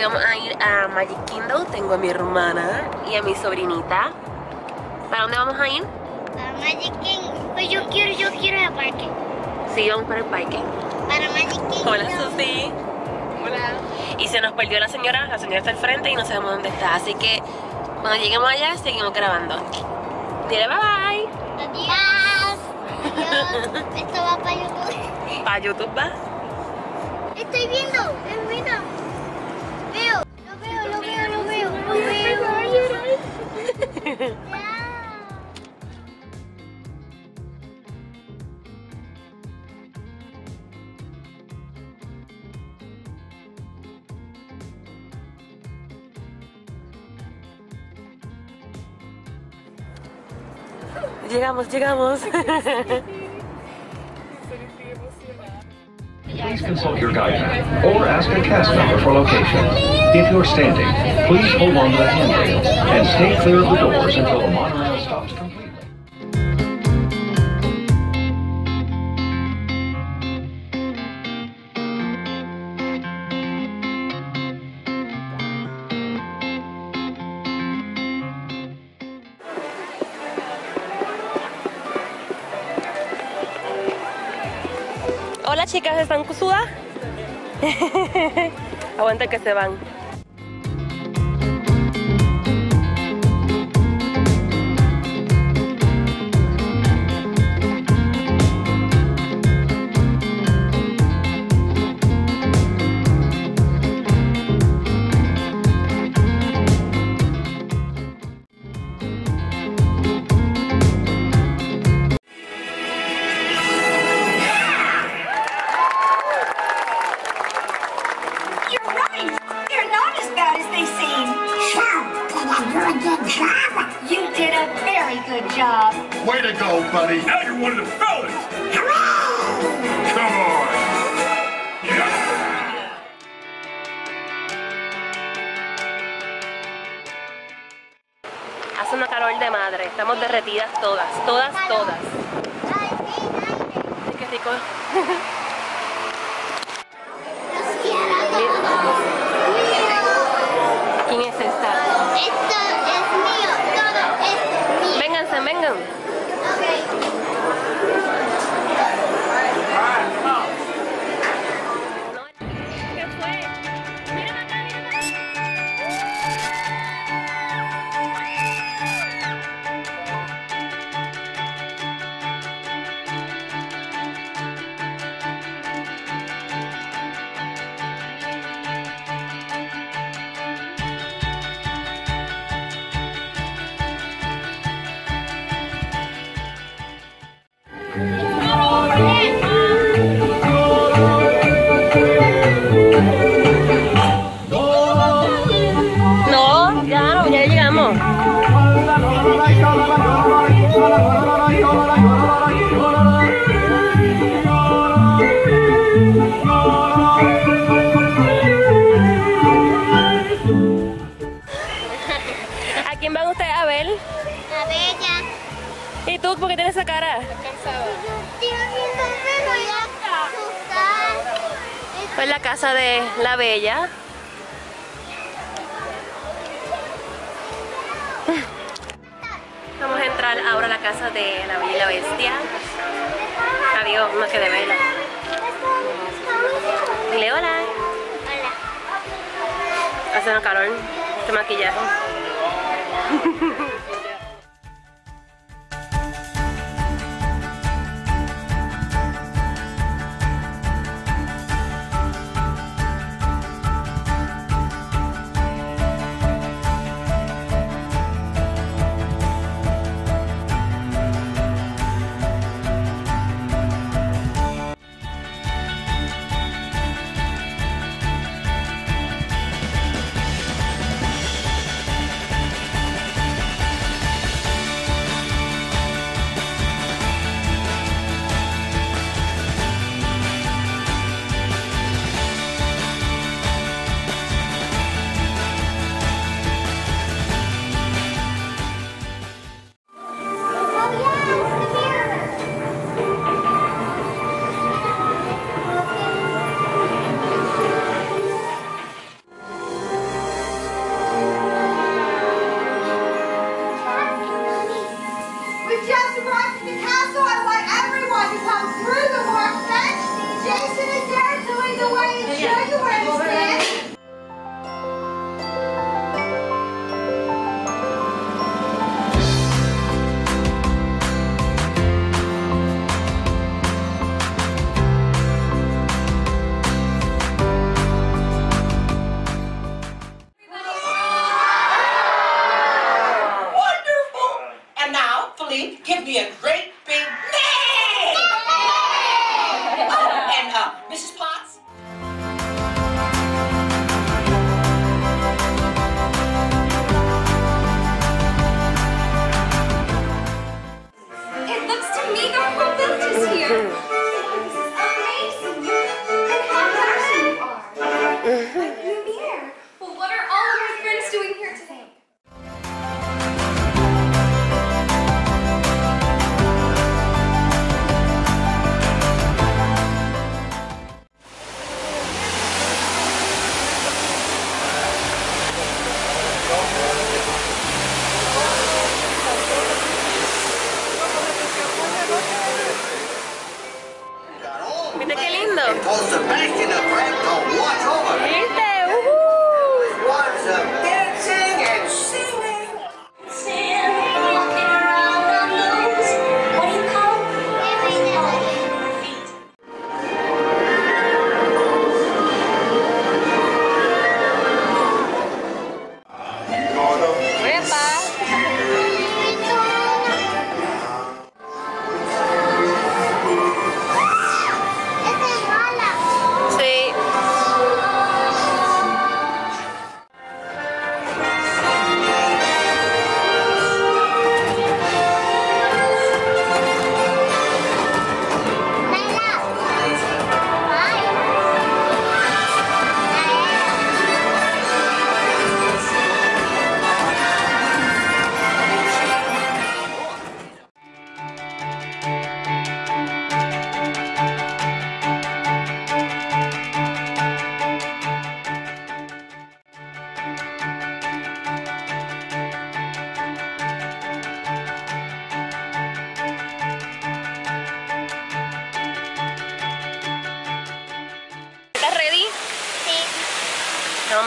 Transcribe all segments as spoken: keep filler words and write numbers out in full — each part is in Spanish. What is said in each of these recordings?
vamos a ir a Magic Kingdom. Tengo a mi hermana y a mi sobrinita. ¿Para dónde vamos a ir? Para Magic Kingdom. Pues yo quiero, yo quiero ir al parque. Sí, vamos para el parque. Para Magic Kingdom. Hola, Susi. Hola. Y se nos perdió la señora. La señora está al frente y no sabemos dónde está. Así que cuando lleguemos allá, seguimos grabando. Dile bye bye. Adiós. Adiós. Esto va para YouTube. ¿Para YouTube va? Estoy viendo. Estoy viendo. Veo. Lo veo, lo veo, lo veo. Lo veo. Ya. Llegamos, llegamos. Please consult your guide map or ask a cast member for locations. If you're standing, please hold on to the handrail and stay clear of the doors until the monorail stops completely. Hola chicas, ¿están sudas? Aguanta que se van. You did a very good job. Way to go, buddy. Now you're one of the fellas. Come on. Yeah. Hace una calor de madre. Estamos derretidas todas, todas, todas. Ay, sí, ay, Ay, qué rico. los quiero. ¿Quién es esta? Esto es mío, todo es mío. Vénganse, vengan. Ok. ¿Qué fue? Mira acá, mira No, ya no, ya llegamos. ¿A quién van ustedes a ver? La bella. ¿Y tú por qué tienes esa cara? Tío, mi sombrero ya asustar. Pues la casa de la Bella. Vamos a entrar ahora a la casa de la Bella y la Bestia. Adiós, no quede vela. Dile hola. Hola. Hace un calor, este maquillaje.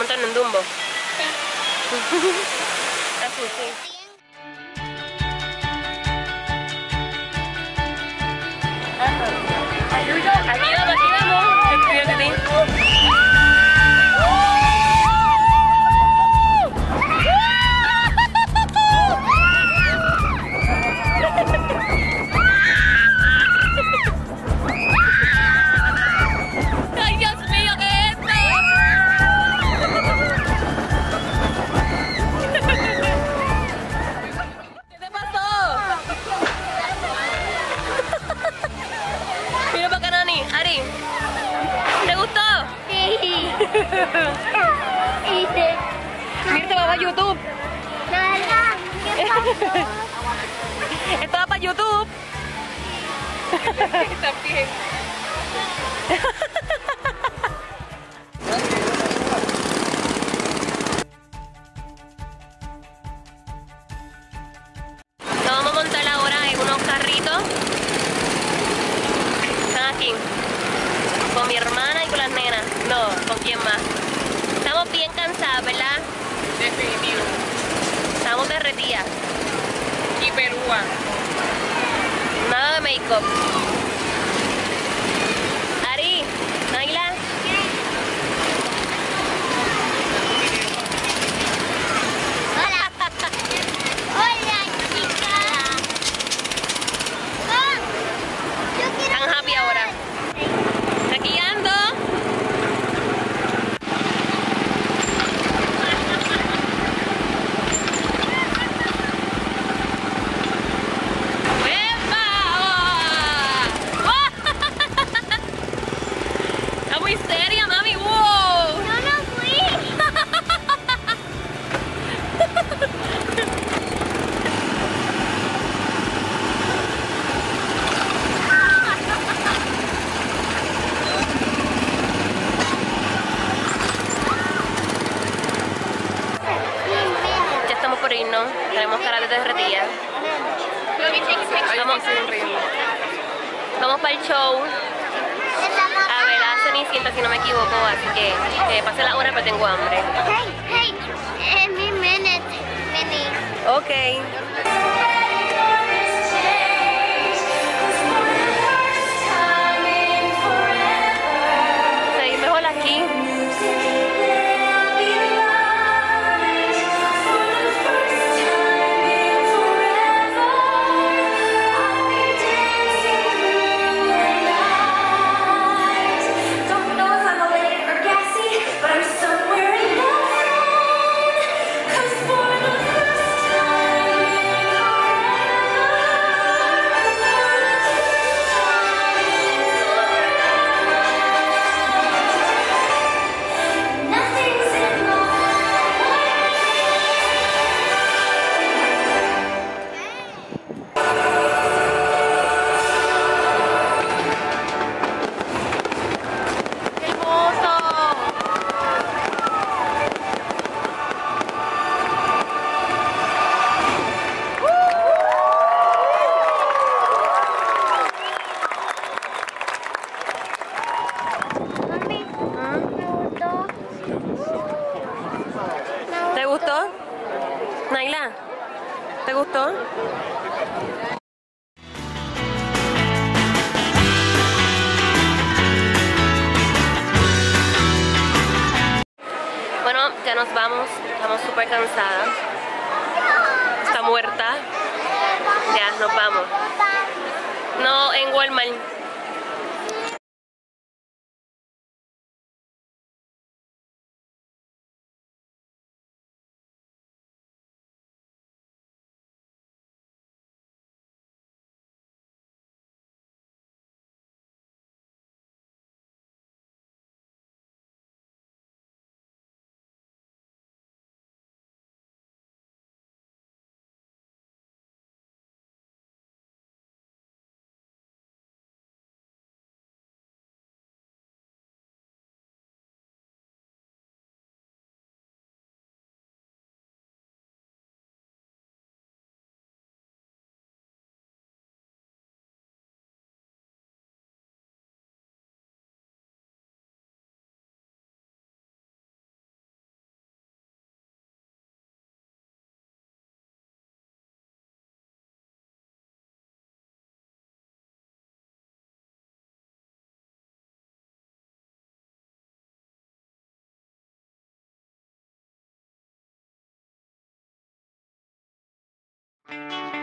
montando en Dumbo. Así, sí. Aquí vamos, aquí vamos. Estudio de ti. ¡Ay, Dios mío, qué es esto! ¿Qué te pasó? Mira para acá, Nani. Ari, ¿te gustó? Sí. Hice. Mira, te va para YouTube. Nada, ¿qué pasó? Esto va para YouTube. Está bien. Nos vamos a montar ahora en unos carritos. Están aquí. Con mi hermana y con las nenas. No, ¿con quién más? Estamos bien cansadas, ¿verdad? Definitivo. Estamos derretidas. Y pelúa. Nada de make-up. Ari, Naila. Hola. Hola, chica. Oh, yo quiero Están happy ahora. Aquí ando. Está muy seria, mami. ¡Wow! No, no fui. Ya estamos por irnos. Tenemos cara de derretida. Vamos, vamos para el show. A ver, a Cenicienta, si no me equivoco. Así que eh, pase la hora, pero tengo hambre. Hey, hey, en mi minute, mini. Ok. Seguir mejor aquí. Don't know if I'm elated or gassy, but I'm somewhere in between. 'Cause for the first time forever, nothing's in my ¡Qué hermoso! Mami, me gustó. ¿Te gustó? Naila, ¿te gustó? Bueno, ya nos vamos. Estamos súper cansadas. Está muerta. Ya, nos vamos. No, en Walmart. Bye.